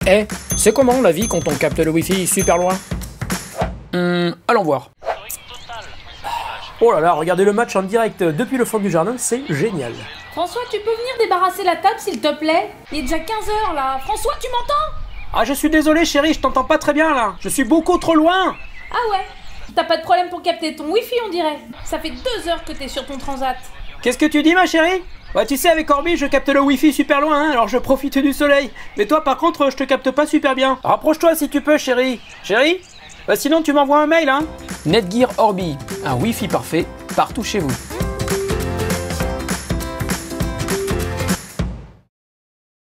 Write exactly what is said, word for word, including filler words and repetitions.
Eh, c'est comment la vie quand on capte le wifi super loin? Hum, allons voir. Oh là là, regardez le match en direct depuis le fond du jardin, c'est génial. François, tu peux venir débarrasser la table s'il te plaît? Il est déjà quinze heures là. François, tu m'entends? Ah, je suis désolé chérie, je t'entends pas très bien là. Je suis beaucoup trop loin. Ah ouais? T'as pas de problème pour capter ton wifi on dirait. Ça fait deux heures que t'es sur ton transat. Qu'est-ce que tu dis ma chérie? Bah tu sais avec Orbi je capte le wifi super loin hein, alors je profite du soleil. Mais toi par contre je te capte pas super bien. Rapproche-toi si tu peux chérie. Chérie? Bah sinon tu m'envoies un mail hein. Netgear Orbi, un wifi parfait partout chez vous.